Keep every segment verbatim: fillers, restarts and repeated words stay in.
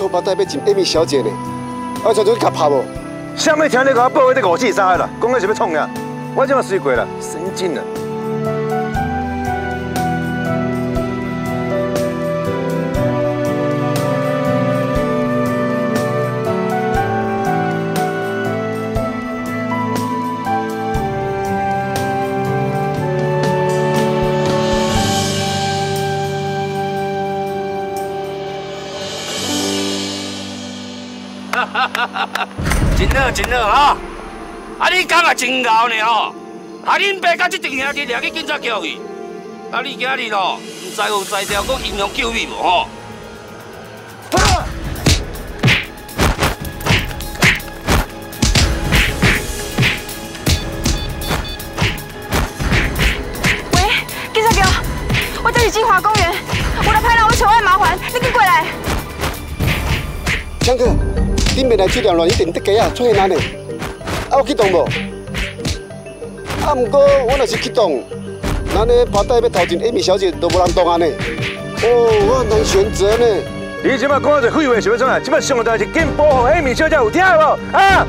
包带要进艾米小姐呢，我才做去甲拍无。 啥物听你甲我报迄个五四三啦？讲个是要创啥？我即马睡过啦，神经啊！ 真好真好哈！啊，你讲啊真牛呢吼！啊，恁爸甲这阵兄弟掠去警察局去，啊，你今日咯，唔知有才调讲英雄救美无吼？ 喂，警察局，我这是金华公园，我来拍到我求爱麻烦，你紧过来。 强哥。 恁未来这条乱一定得鸡啊，出现哪呢？啊，有启动无？啊，毋过我若是启动，咱呢包带要投进艾米小姐都无人动啊呢。哦，我难选择呢。 你即摆讲这废话是要怎啊？即摆上个代是紧保护艾米小姐，有听无？啊！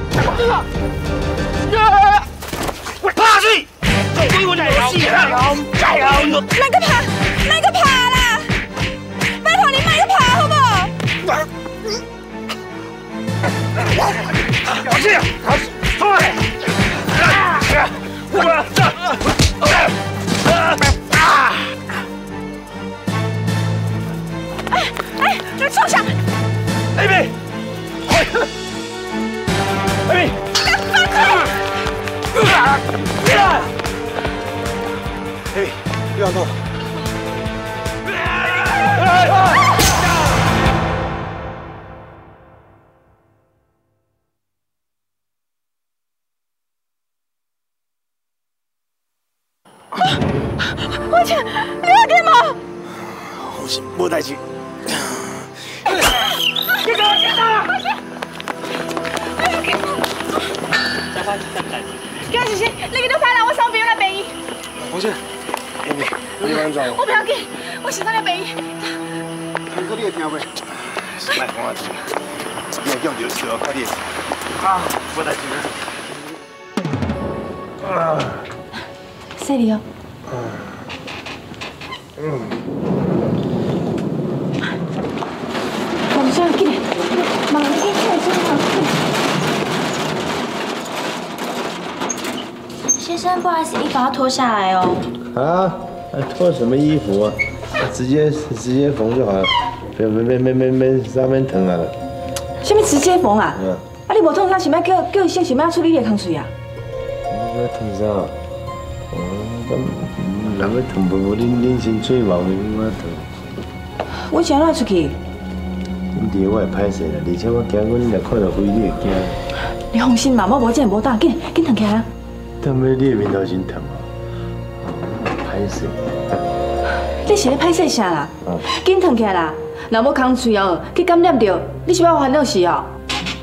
我怕死！鬼魂来了！加油！ 卖个怕，卖个怕啦！拜托你卖个怕好不好？ 小心！好，出来！我这啊！ 哎哎，你冲下！ 艾米，艾米， 放开！ 艾米，别往动！ 我去，你要点吗？ 好是无代志。 你给我接上！ 江小姐，你给我拍了，我送朋友来陪伊。 好姐，艾米，你安怎？ 我不要紧，我先上来陪伊。 强哥，你会听袂？ 卖讲啊！你叫就就快点。啊，无代志啦。啊。 谢你哦。 嗯。 我说进来，妈，你进来真好。 先生，不好意思，衣服要脱下来哦。 啊？脱什么衣服啊？直接直接缝就好了，别别别别别上面疼啊！ 什么直接缝啊？ 嗯。 啊，你无痛，咱想要叫叫医生，想要处理你的汤水啊？ 你要疼啥？哦，咁人要疼不不，恁恁先吹毛病，我疼。 我想要出去。 恁弟我会歹势啦，而且我惊阮若看到灰你会惊。 你放心嘛，我无这无胆，紧紧腾起来啊！ 等下你的面头先疼啊，歹势。 你是咧歹势啥啦？紧腾起来啦！若要空嘴哦，去感染着，你是要烦恼事哦。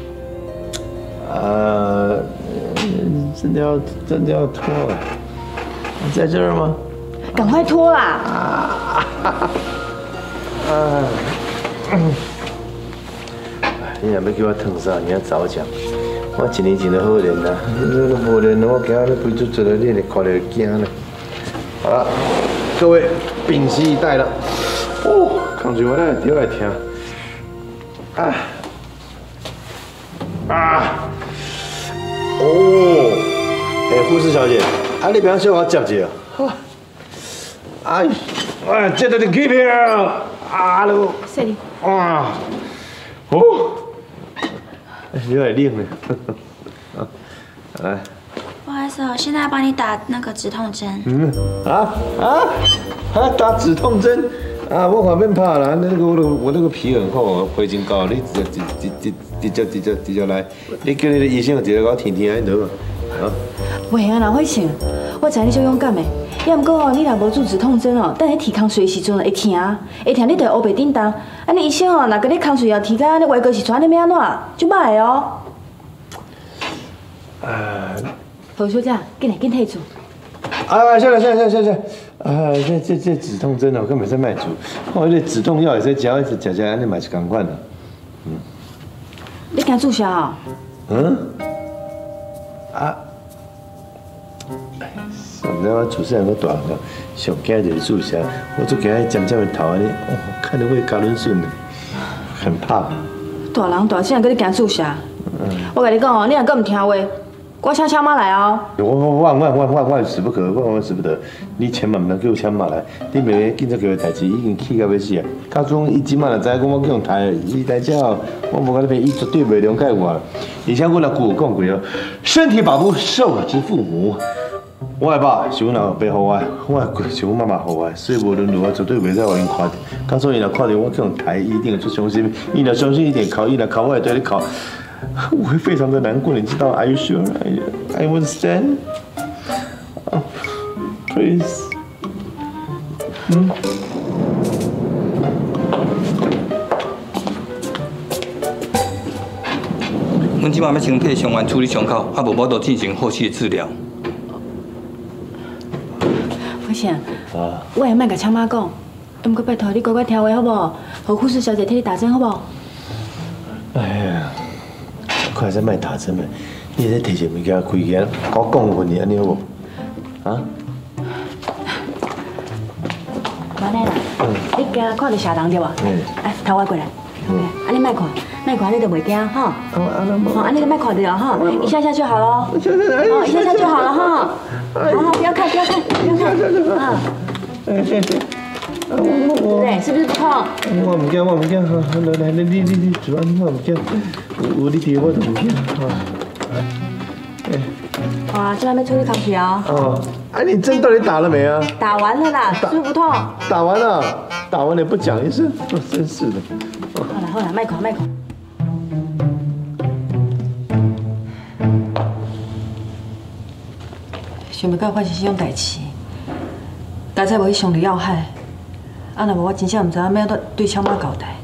啊，真的要真的要脱了？你在这儿吗？ 赶快脱啦！ 啊！啊！嗯。 你若要叫我烫啥，你要早讲。我一年前就好练啦，你都无练，我今日飞出出来，你看着惊咧。好了，各位屏息以待了。哦，康水我来调来听。啊啊！哦，哎，护士小姐，啊，你平小我接一下。好。哎，哎，接到你去边啊？啊喽。 谢你。 哇，哦。 有点冷呢，啊，来， 不好意思哦，现在要帮你打那个止痛针。 嗯，啊啊啊，打止痛针啊，我旁边怕啦，那个我那个我那个皮很厚，回真高，你直直直直直接直接直接来，你叫你的医生直接给我听听安得嘛，啊？ 袂啊，老会想，我知你足勇敢的，也毋过哦，你若无注止痛针哦，等你提空水的时阵会疼，会疼你就黑白叮当。 安尼医生哦，若甲你空水药提到安尼外高是传你要安怎，就歹的哦。啊，何小姐，紧来紧退出。 啊，下来下来下来下来，啊，这这这止痛针哦，根本在卖主，我这止痛药也在食，一直食食，安尼嘛是共款啦，嗯。 你惊注射哦？ 嗯？啊？上了我出世个大个，上惊就是注射，我最惊迄尖尖的头安尼，哦，看得会加润顺的，很怕。 大人大声，搁你惊注射？我甲你讲哦，你若搁唔听话，我请枪妈来哦。 我我万万万万万死不可，万万死不得！你千万唔通叫枪妈来，你袂紧做叫代志已经气到要死啊！到总伊即摆就知影讲我叫用台，伊代志后，我无甲你骗，伊绝对袂谅解我。而且我若古有讲过哦，身体发肤受之父母。我的爸是阮老爸互我，我的骨是阮妈妈互我，所以无论如何绝对袂使互因看到。到时候伊若看到我去用台，一定会出伤心。伊若伤心一点考，伊若考我也对你考，我会非常的难过，你知道 ？Are you sure? I I understand. Oh, please. 嗯。 阮即摆要清退伤员处理伤口，啊无我就进行后续的治疗。 我想，啊，我会莫甲枪妈讲，毋过拜托你乖乖听话好无？和护士小姐替你打针好无？ 哎呀，快再莫打针了，你在摕些物件开起，搞讲分的安尼好无？啊？ 妈奶啦，你惊看到邪人对无？嗯。哎，头我过来。嗯。安尼莫看，莫看你就袂惊吼。哦，安尼就莫看着吼，一下下就好咯。哦，一下下就好了哈。好好，不要看，不要看，不要看。啊。对，是不是不痛？ 我唔惊，我唔惊，好，来来，你你你做安尼我唔惊，有你伫我就唔惊，好。 好啊，这还没处理康复哦。 哦，哎，你针到底打了没啊？ 打完了啦，是不是不痛？ 打完了，打完了不讲一声，真是的。 好了好了，卖款卖款。想袂到发生这种代志，家在无去伤着要害，啊，若无我真正唔知影要对枪妈交代。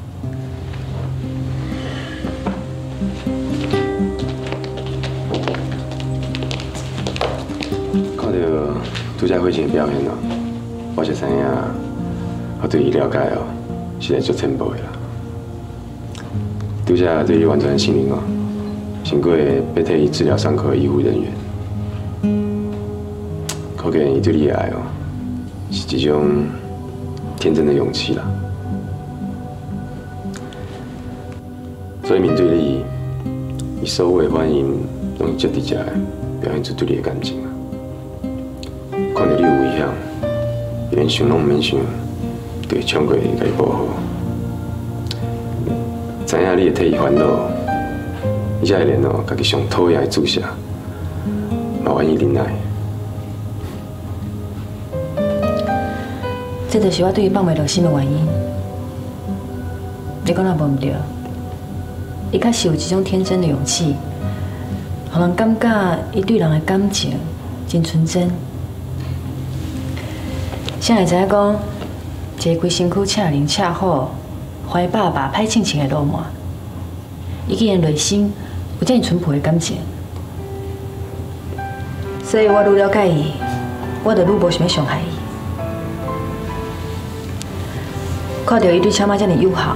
看到拄才火星的表现哦，我才知影，我对伊了解哦，实在足浅薄的啦。拄才对伊完全信任哦，经过要替伊治疗伤口的医护人员。可见伊对你的爱哦，是一种天真的勇气啦。所以面对你，伊所有的反应，拢是足直接的表现出对你的感情啊。看到你有危险，伊连想拢唔免想，就会冲过来甲你保护。知影你会替伊烦恼，伊才会连哦，家己上讨厌的注射，嘛愿意忍耐。 这就是我对伊放袂落心的原因。你讲若无唔对，伊确实有一种天真的勇气，让人感觉伊对人的感情真纯真。谁会知影讲，一个规身躯赤灵赤虎、怀爸爸歹亲情的老妈，伊竟然内心有这么淳朴的感情。所以我愈了解伊，我就愈无想要伤害伊。看到伊对枪妈这么友好，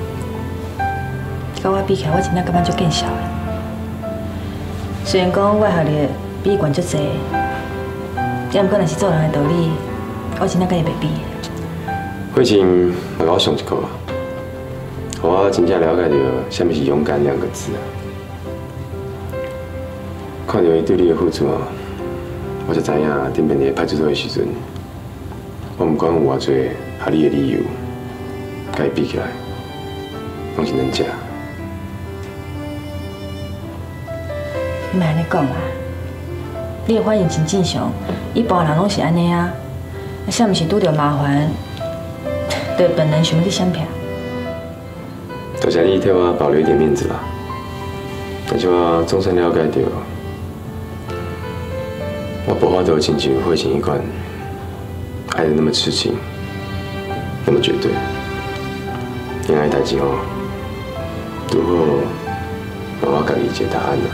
甲我比起来，我真正感觉足见笑的。虽然讲我学历比伊悬足济，但毋过若是做人的道理，我真正甲伊袂比。 慧清来甲我上一课，互我真正了解到什么是勇敢两个字啊！看到伊对你的付出哦，我才知影顶边伫派出所的时阵，我毋管有偌济合理的理由。甲伊比起来，拢是能食。 你莫安尼讲啦，你的反应真正常，一般人拢是安尼啊。啊，啥物事拄着麻烦，就本能想要去闪避。 多谢你替我保留一点面子啦，但是我总算了解到，我无法度亲像慧清一款爱得那么痴情，那么绝对。恋爱代志哦，拄好让我家己一个答案啦。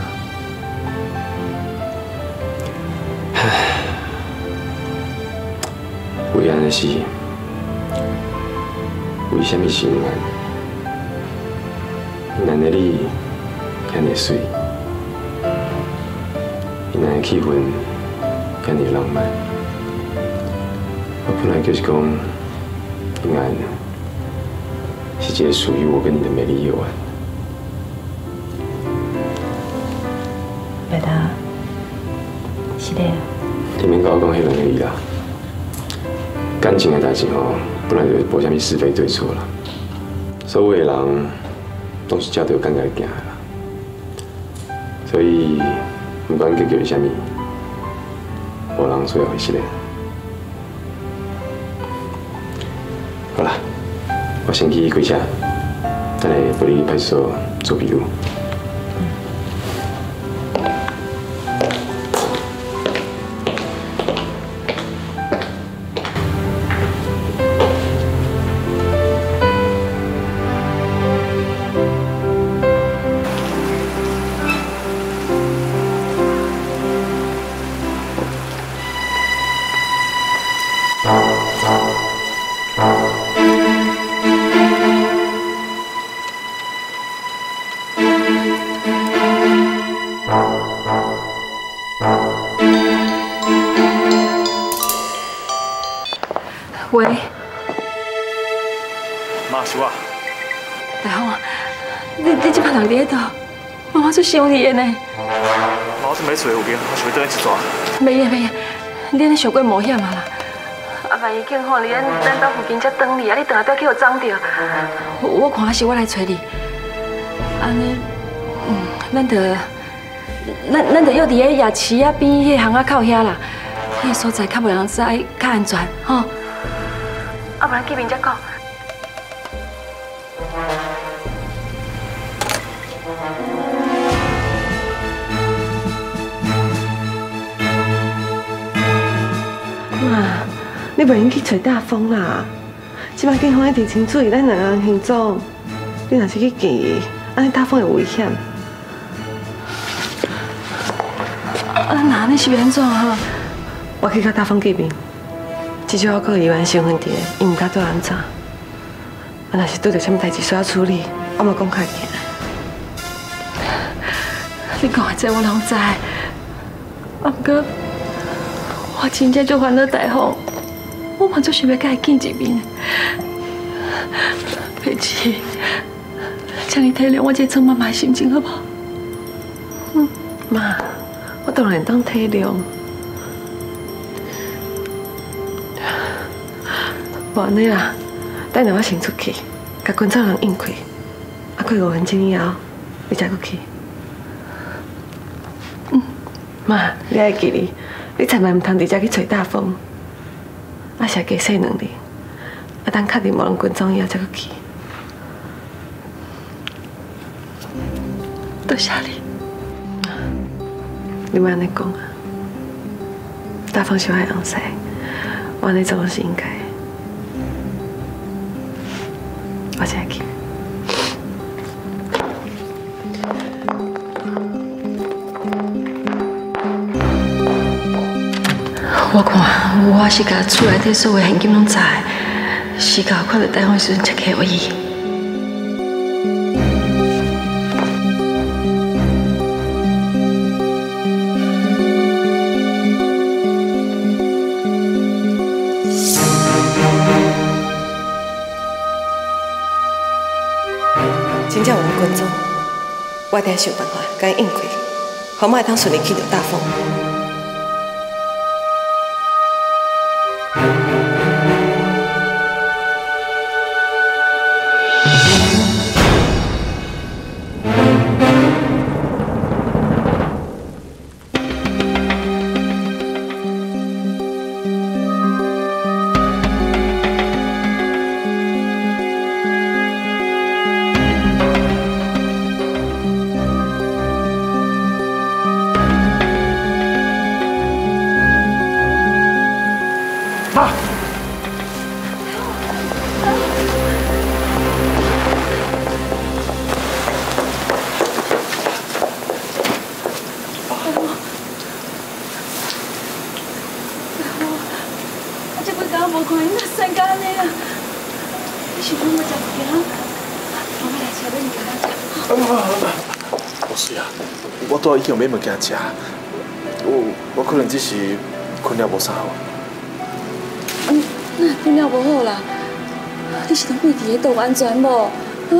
唉，为安尼是，为什么是难？难得你遐尼水，伊那的气氛遐尼浪漫。我本来就是讲，平安是一个属于我跟你的美丽夜晚。 白达，是的。 你免跟我讲迄两个字啦。感情的代志吼，本来就是无啥物是非对错啦。所有的人都是照着感觉行的啦。所以，不管结局是啥物，无人最后会失的。好啦，我先去开车，等下陪你去派出所做笔录。 喂， 妈是我。 大峰啊，你你这摆人伫迄倒，妈妈最想你的呢。 妈，我准备厝的附近，我想要倒去一抓。 袂啊袂啊，你安尼上过冒险啊啦！啊，万一警吼离咱咱兜附近才等你啊，你等下不要去互撞着。我看是我来找你。安尼，嗯，咱着，咱咱着约伫个夜市啊边迄巷仔口遐啦，迄个所在较袂人知，较安全，吼。啊，不然见面再讲。 妈，你袂用去找大风啦。即摆警方一直清楚咱两人行踪，你若是去见伊，安尼大风会危险。啊，那安尼是要安怎哈？我去甲大风见面。至少我阁有议员身份伫，伊毋敢对我安怎。啊，若是拄着啥物代志需要处理，我嘛讲较紧。你讲的这我拢知，啊，不过我真正就烦恼大风，我嘛就想要甲伊见一面。佩琪，请你体谅我这做妈妈的心情好不好？嗯，妈，我当然当体谅。无安尼啦，等下我先出去，甲工作人应开，啊，过五分钟以后，你再过去。嗯，妈，你爱记哩，你千万唔通直接去找大风，啊，写加洗两日，啊，等确定无人跟踪以后再过去。多谢你，你莫安尼讲啊，大风是我的翁婿，我安尼做是应该。我先去。我看我是甲厝内底所有现金拢砸的，时间看到台风的时阵才给我伊。真正有人跟踪，我一定想办法甲伊应开，好莫会通顺利去到大风。 不是啊，我拄已经买物件食，我我可能只是困了无啥好。 嗯，那困了无好啦，你是拢跪伫个洞安全无？啊？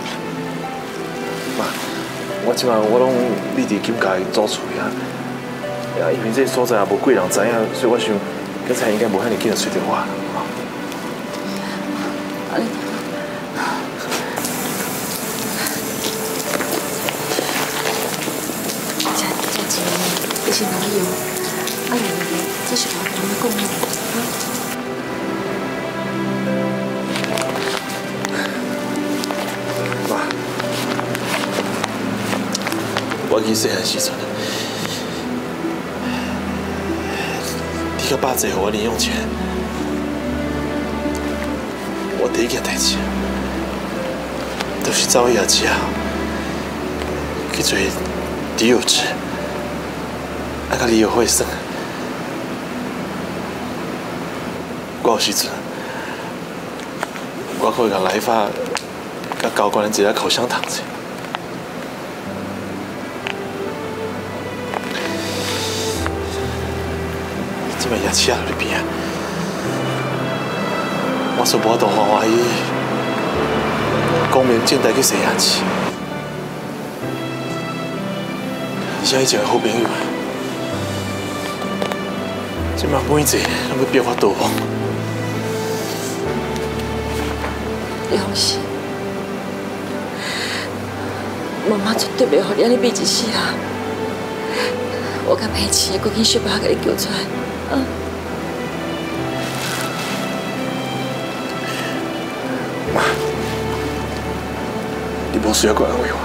妈，我即摆我拢立伫金家租厝呀，呀，因为这所在也无几人知影，所以我想，刚才应该无遐尼紧就找着我啦。 安尼。 你先拿去用，啊，用的这是我同你讲的， 啊。妈，我记细汉时阵，你甲爸借互我零用钱，我第一件代志，就是走去夜市啊，去做猪肉吃。 啊，甲你有会算，我有时阵，我可会甲来发，甲交关人一个口香糖者。即摆夜市啊，伫边啊，我说无法度欢欢喜喜，光明正大去洗夜市，而且以前好朋友。 即马每一个拢要逼我逃亡。 你放心，妈妈绝对袂让你安尼逼一世啊！我甲佩奇赶紧想办法甲你救出来，啊！ 妈，你无需要去安慰我，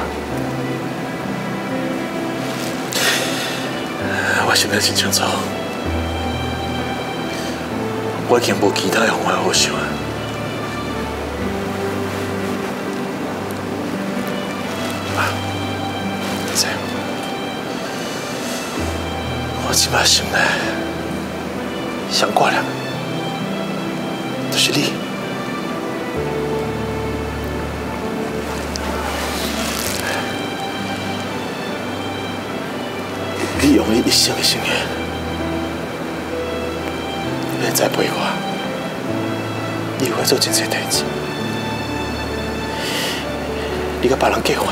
我心里真清楚。 我已经无其他的方法好想啊！妈，你知，我即摆心内上挂念就是你。你用你一生的心血。 再陪我，你会做真侪代志。你甲别人结婚，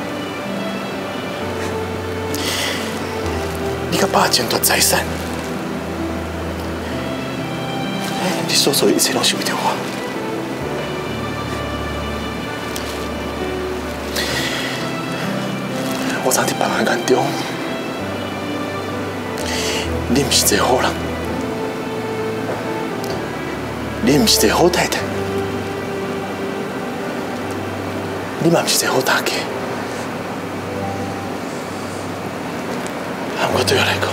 你甲爸争夺财产，你所做的一切拢是为着我。我知伫别人眼中，你毋是一个好人。 你唔是一个好太太，你嘛唔是一个好大家。啊，我对我来讲，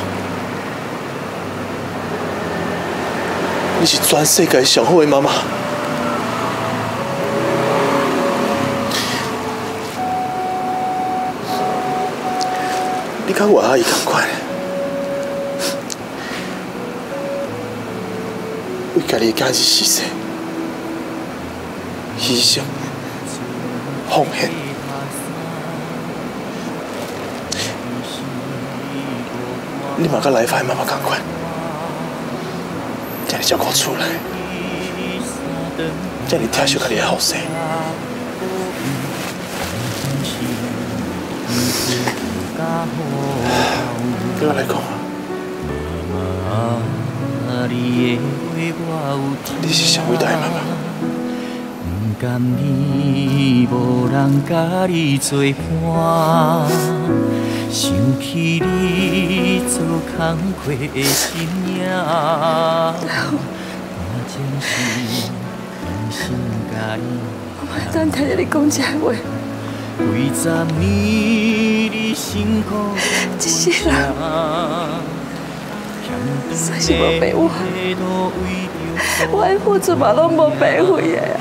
你是全世界上好的妈妈。你甲我阿姨同款。 为家己家己牺牲、牺牲、奉献，你嘛甲来发的妈妈同款，这样照顾厝内，这样疼惜家己的后生。对我来讲，你是上伟大的妈妈。不甘你无人甲你作伴，想起你做工课的身影，我真是用心甲你。我袂当听着你讲这话。几十年你辛苦一世人。 算是无白我，我的付出嘛拢无白费的啊！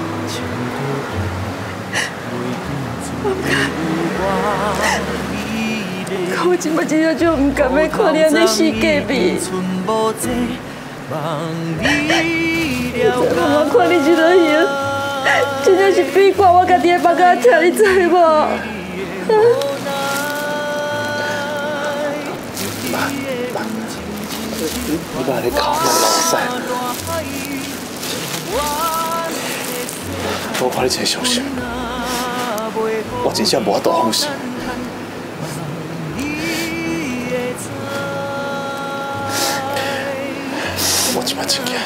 我今摆真正就唔甘要看你安尼死隔壁。妈妈看你这个样，真正是比看我家己的目屎疼，你知无？ 你爸在考那老师，我看你这消息，我真正无法度放心。我即摆真惊，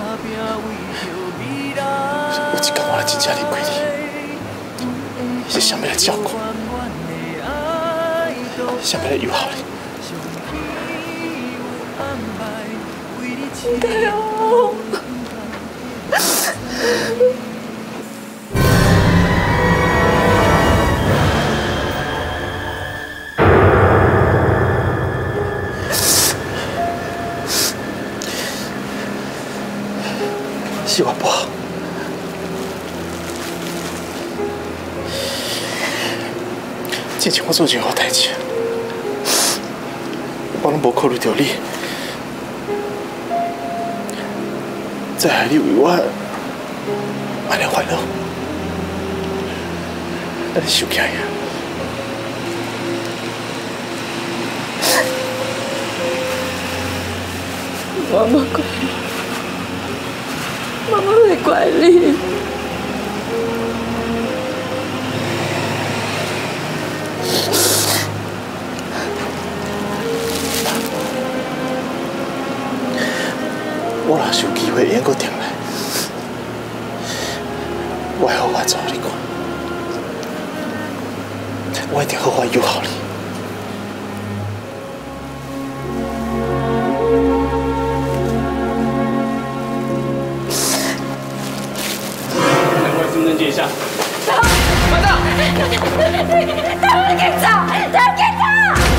有一天我真正离开你，是谁要来照顾？谁要来友好你？ 对哦。 是我不好，之前我做任何代志，我拢无考虑到你。 再害你为我安尼烦恼，安尼受惊呀！ 妈妈怪你，妈妈会怪你。 我若是有机会会阁停来，我会好好找你看，我一定好好友好你。 赶快身份证借一下。 走，班长，带我给走，带我给走。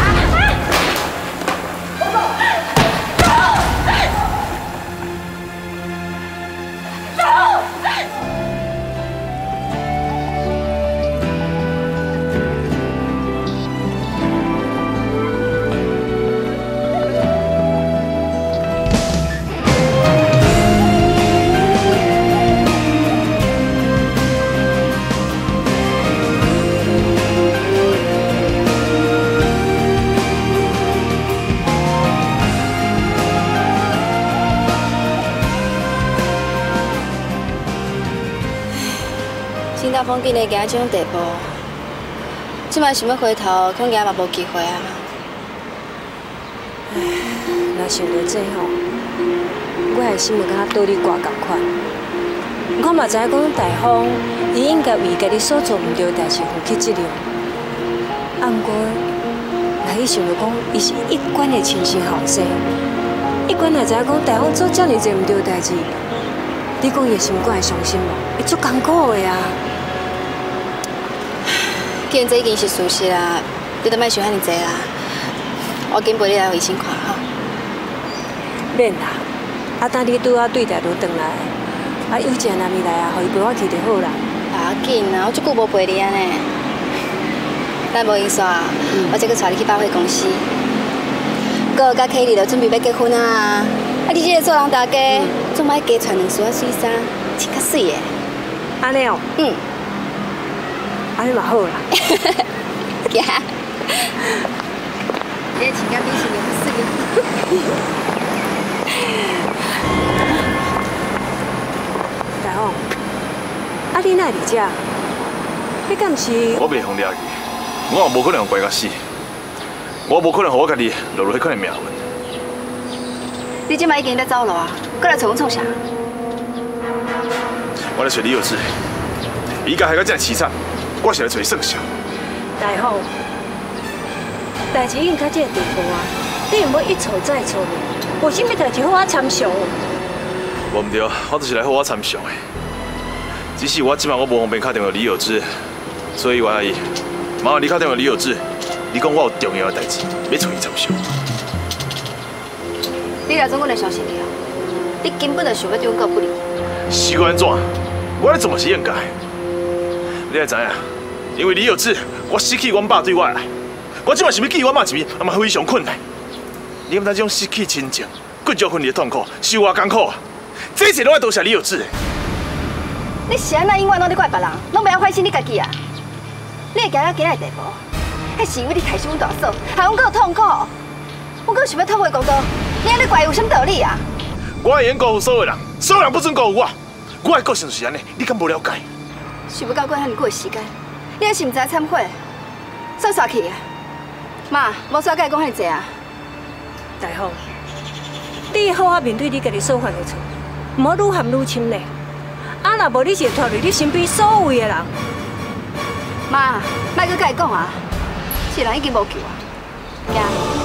新大风今日行这种地步，即摆想要回头，恐惊嘛无机会啊！ 唉，若想到这吼，我的心就敢若倒你挂共款。我嘛知影讲大风，伊应该为家己所做毋对的代志负起责任。啊，毋过，若伊想到讲，伊是一贯的亲生后生，一贯也知影讲大风做遮尔侪毋对的代志，你讲伊的心肝会伤心无？会足艰苦的啊！ 既然这已经是事实啦，你都莫想遐尼济啦。我紧陪你来卫生看哈。 免啦，啊等你拄好对待就转来，啊有钱若未来啊，互伊陪我去就好啦。 不要紧啦，我足久无陪你啊呢。咱无闲煞，我这个带你去百货公司。哥甲凯莉就准备要结婚啊！啊，你这个做人大家，总莫加穿两束啊水衫，穿较水的。 安尼哦。嗯。 安尼嘛好啦， 行，你穿甲比是用水。 大王，啊你哪会伫遮？你敢是？ 我袂互掠去，我也无可能乖到死，我无可能互我家己落入迄款的命运。 你即摆已经在走路啊，过来找阮创啥？ 我来找李有志，伊家害到遮凄惨。 我是来找伊算账。 大凤，代志已经到这个地步啊，你唔要一错再错，有啥物代志好我参详？ 无唔对，我就是来好我参详的。只是我即摆我无方便打电话李有志，所以我阿姨，麻烦你打电话李有志，你讲我有重要的代志要找伊参详。 你来做阮的相信你啊！你根本就想要对阮搞不利。 是安怎？我来做嘛是应该。 你也知影，因为李有志，我失去阮爸对我的爱，我即摆想要记阮妈一面，也嘛非常困难。你感觉这种失去亲情、骨肉分离的痛苦，是偌艰苦啊！这一切拢要多谢李有志。 你是安那永远拢在怪别人，拢袂晓反省你家己啊！你会行到今日地步，迄是因为你太伤阮大嫂，害阮阁有痛苦，我阁想要讨回公道。 你安尼怪有什么道理啊？ 我会言辜负所有人，所有人不准辜负我。我的个性就是安尼，你敢无了解？ 想要到过遐尼久的时间，你还是唔知忏悔，算煞去啊！妈，无需要甲伊讲遐济啊。 大凤，你好好面对你家己所犯的错，唔好愈陷愈深嘞。啊，若无你是会拖累你身边所有的人。 妈，莫搁甲伊讲啊，这人已经无救啊，惊。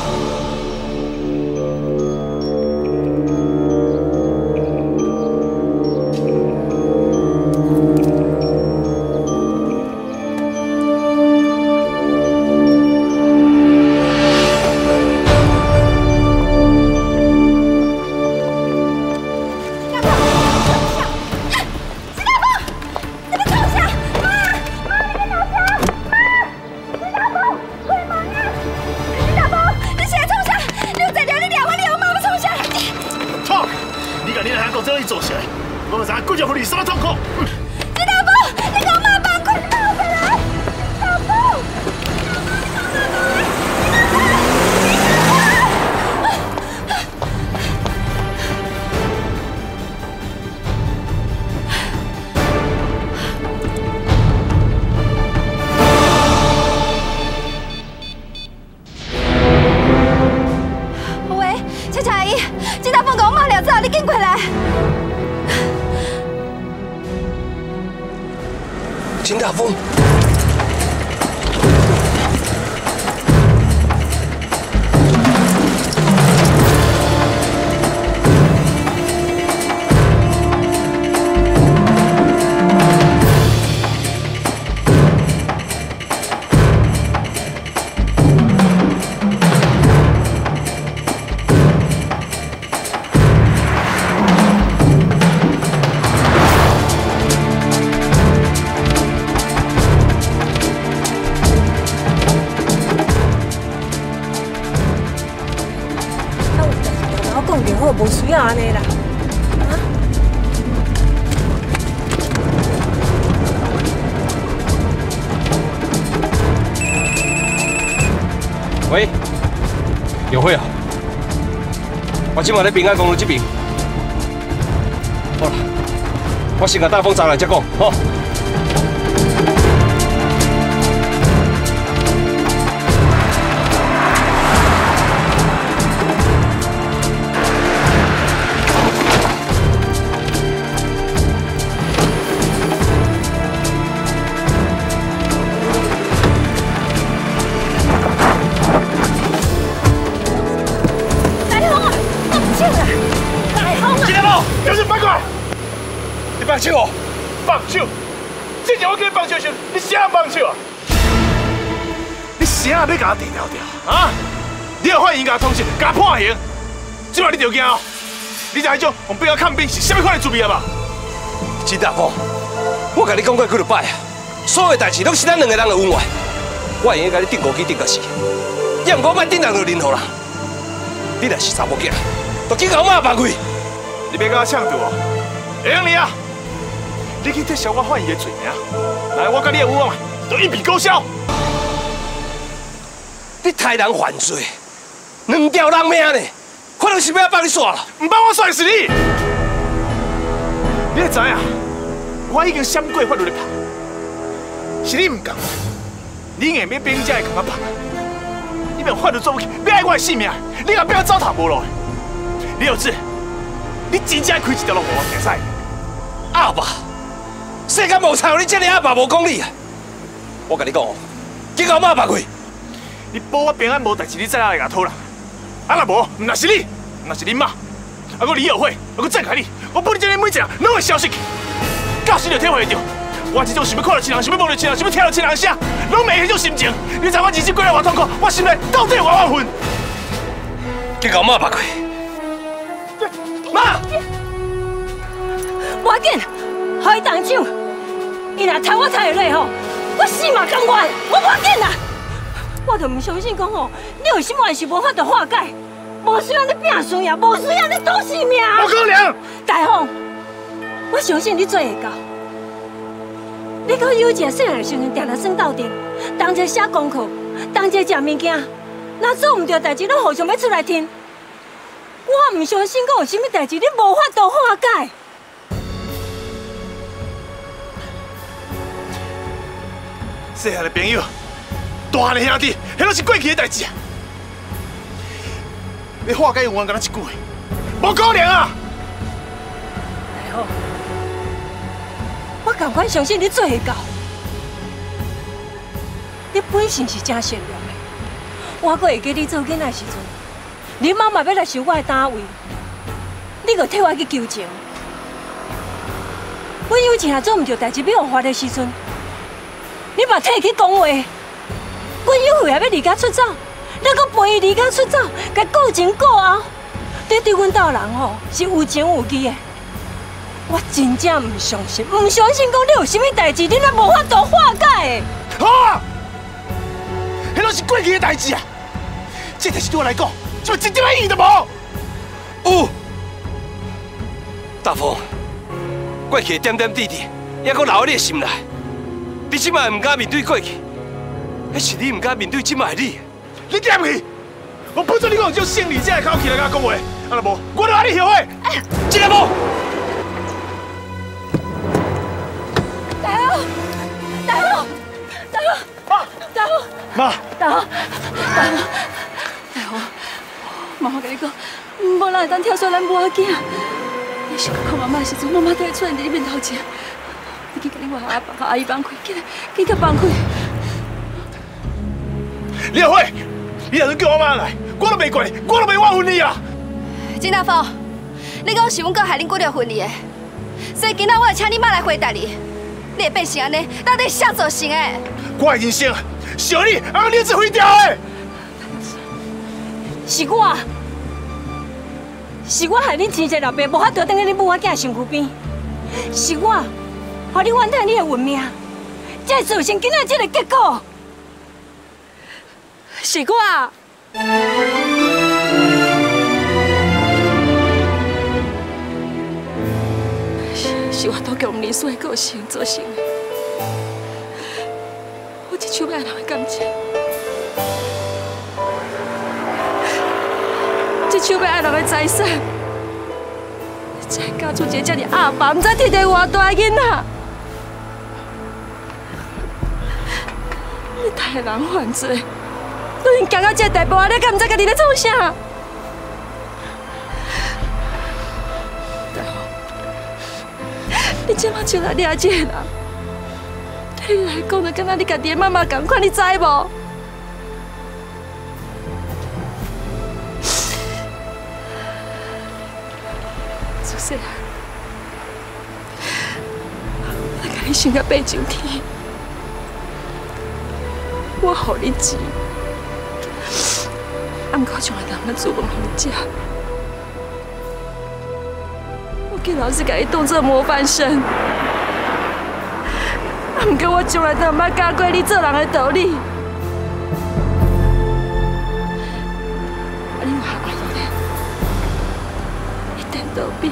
金大风， 无需要安尼啦。啊？ 喂，有会啊！我今晚在平安公路这边。好啦，我先甲大风找来再讲，好。放手哦！放手！之前我叫你放手时，你啥放手啊？你啥要甲我地条条啊？你有法院甲通知，甲判刑，即摆你就惊哦！你知迄种用兵甲抗兵是啥物款的滋味啊？吧？金大哥，我甲你讲过几多摆啊？所有代志拢是咱两个人的恩怨，我会用甲你顶过去顶到死，要毋过莫顶人就任何人。你若是查某囝，就去甲我妈放开。你别甲我抢赌哦！会用你啊！ 你去撤销我犯伊的罪名，来，我甲你的有往就一笔勾销。你害人犯罪，两条人命呢，我就是要帮你煞了，唔帮我煞是你。你会知影，我已经闪过法律的拍，是你唔共我，你硬要兵才会共我拍。你用法律做武器，要害我的性命，你若变我糟蹋无路。李有志，你真正开一条路给我行使。阿爸。 世间无才有你这个阿爸无讲理啊！我甲你讲哦，去甲我妈放开。你保我平安无代志，你再来甲偷人。啊，若无，唔那是你，那是恁妈。啊，我李有慧，啊，我郑凯丽，我保你这里每一人拢会消失去。到时就体会着，我这种想要看到亲人，想要摸到亲人，想要听到亲人声，拢没迄种心情。你知我日子过来偌痛苦，我心内到底有偌万分？去甲我妈放开。妈， 无要紧。 互伊动手，伊若踩我踩下落吼，我死嘛甘愿，我无紧啦。我就唔相信讲吼，你有心还是无法度化解，无需要你拼死命，无需要你赌性命。 不可能！ 大凤，我相信你做会到。你甲有一个细汉时阵定定算斗阵，同齐写功课，同齐食物件，若做唔对代志，拢互相要出来听。 我唔相信，我有啥物代志，你无法度化解。 细汉的朋友，大汉的兄弟，迄都是过去的代志啊！要化解永远敢那一句话，无可能啊！ 大好，我赶快相信你做会到。你本性是真善良的，我阁会记你做囡仔时阵，你妈妈要来收我的单位，你阁替我去求情。阮有钱也做唔到代志，要互发的时阵，你嘛替去讲话。阮有会也要离家出走，你阁陪伊离家出走，甲顾前顾后，你对阮家人吼是有情有义的。我真正唔相信，唔相信讲你有啥物代志，你若无法度化解的。 好啊！迄都是过去的代志啊！这代志对我来讲，就一点意义都无。 有，大风，过去的点点滴滴，还阁留喺你的心内。你即摆唔敢面对过去，迄是你唔敢面对即摆的你。 你点去！我不准你讲种心理才会口气来甲我讲话，啊若无，我就爱你后悔。真个无？ 大豪，大豪，大豪， 妈， 大豪。 妈， 大豪，大豪，大豪，妈，我跟你讲，无人会当跳出咱母仔囝。你想看妈妈的时阵，妈妈都会出现在你面头前。你去甲你外阿爸、甲阿姨放开，去去甲放开。 李小慧，你若是叫我妈来，我都袂怪你，我都袂怨恨你啊！ 金大富，你讲是阮哥害恁骨着分离的，所以今仔我会请你妈来回答你。你会变成安尼，到底啥造成的？ 我的人生啊！是你，啊，你子毁掉的。 是我，是我害恁生一老爸无法度等喺恁母仔囝身躯边，是我，害你怨叹你的运命，才会造成今仔这个结果。是我。是是我都强人所的个性造成的。我一手要爱人的感情，一手要爱人的财产，才嫁出一个这么阿爸，唔知天地偌大的囡仔。你害人犯罪，都已经到这地步啊！你敢唔知家己咧做啥？大豪，你即马就来掠这个人。对你来讲，就敢若你家己的妈妈同款，你知无？自细汉，我甲你生到八九天，我互你钱，暗过从来人咱煮饭互你食，我竟老是甲你当作模范生。啊！不过我从来都唔捌教过你做人的道理。啊！你话阿姨咧，一点都变，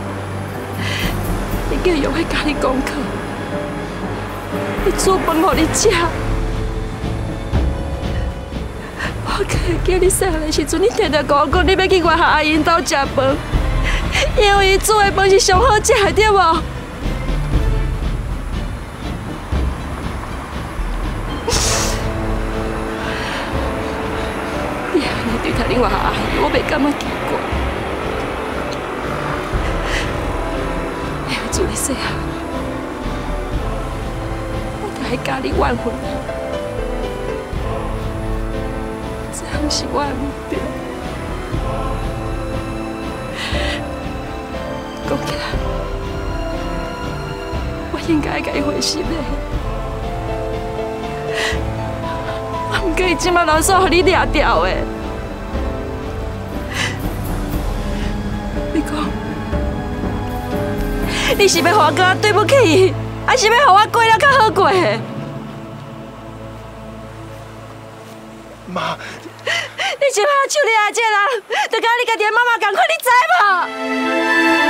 你叫用去教你功课，你煮饭互你食。我可会记你细汉的时阵，你常常跟我讲，你要去外校阿姨兜食饭，因为伊煮的饭是上好食的，对无？对待恁外校阿姨，我袂感觉奇怪，因为自你细汉，我就喺家里怨恨你，这样是我的唔对。讲起来，我应该甲伊回心的，我唔过伊即马老煞互你掠掉的。你讲，你是要互我讲对不起伊，还是要互我过了较好过？ 妈， 你即摆手里阿这人，就甲你家己的妈妈同款，你知无？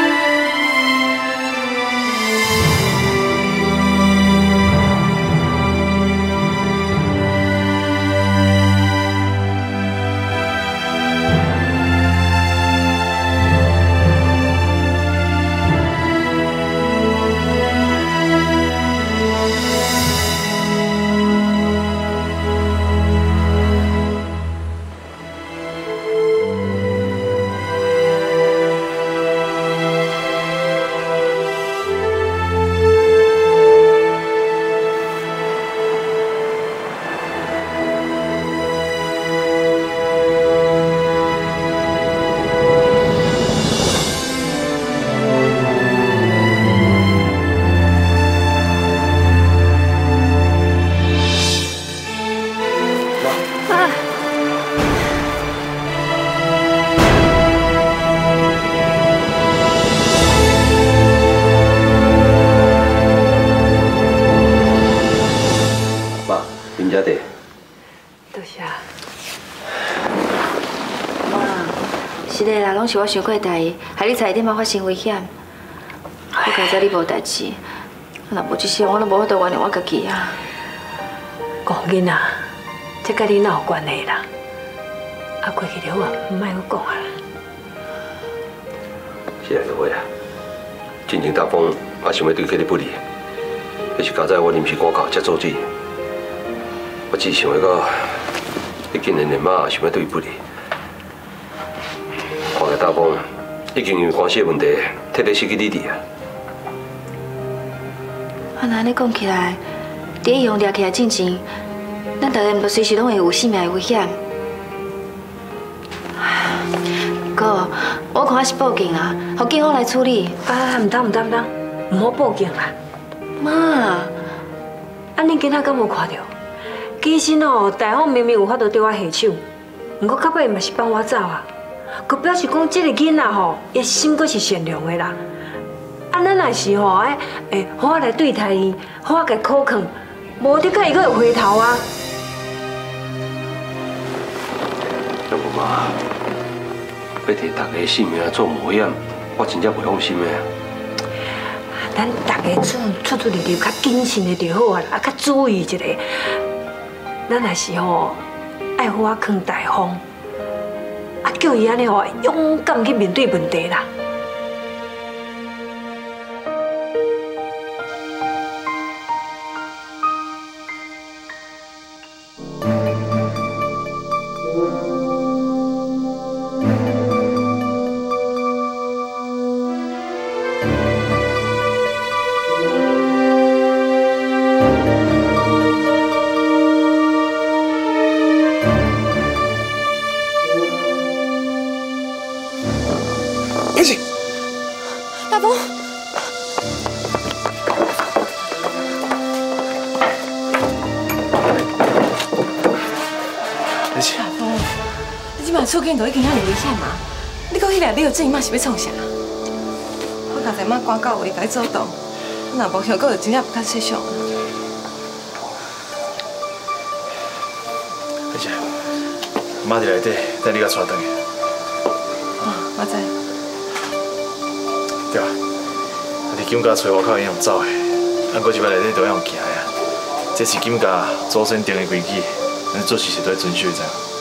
拢是我想过的代志，害你差一点仔发生危险。我家知你无代志，若无这些，我都无法度原谅我家己啊。 讲囡仔，这甲你哪有关系啦？啊，过去了啊，唔莫搁讲啊。 是安尼话啊，进前大风也想要对客你不利，迄是加在我临时赶考才做主。我只想要到，你今年年妈也想要对伊不利。看来大风已经因为关系的问题，彻底失去理智啊。 啊，那安尼讲起来，伫伊用抓起来进前，咱大家毋着随时拢会有性命的危险。哥，我看我是报警啊，互警方来处理。 啊，唔当唔当唔当，唔好报警啦。 妈， 啊，恁囡仔敢无看到？其实哦，大方明明有法度对我下手，不过到尾嘛是放我走啊。佮表示讲，这个囡仔吼，伊心阁是善良的啦。啊，咱若是吼，哎哎，好我来对待伊，好我甲考劝，无得甲伊阁会回头啊。 要不嘛，要摕大家性命做冒险，我真正袂放心的。 咱大家出出出入入较谨慎的就好啊，啊，较注意一下。咱若是吼，爱好我劝大方，啊，叫伊安尼吼勇敢去面对问题啦。 大风， 你是？ 大风，你即摆厝境都已经遐尼危险嘛？你搁迄内底这伊妈是要创啥？我家己妈赶到位，甲伊做动，若无效果就真正不较设想。 而且，妈伫内底，等你甲带转去。 哦，我知。 对啊，你金家找外口会用走的，啊，过一摆内底都会用行的啊。这是金家祖先定的规矩，咱做事是都要遵守的。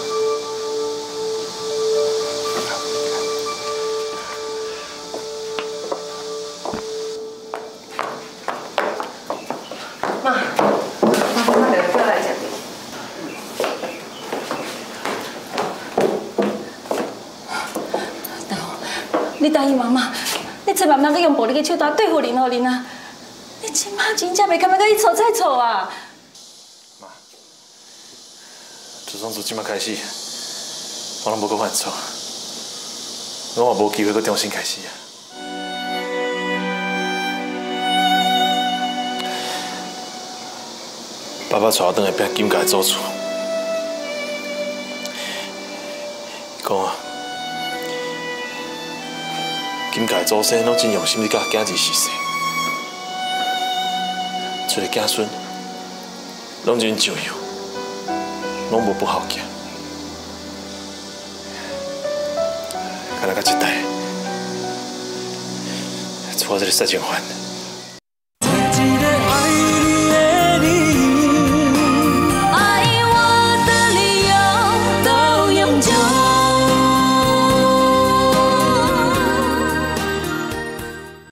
妈，妈，我来过来食。大红，你答应妈妈。你千万莫去用暴力的手段对付林浩林啊！你即马真正袂感觉到伊错再错啊！ 妈，自从从即摆开始，我拢无搁犯错，我也无机会搁重新开始啊！爸爸带我转来变金家的祖厝，讲啊。金家祖先拢真用心去教囝儿饲细，出个囝孙，拢真照样，拢无不好囝。干那甲一代，娶这个杀人犯。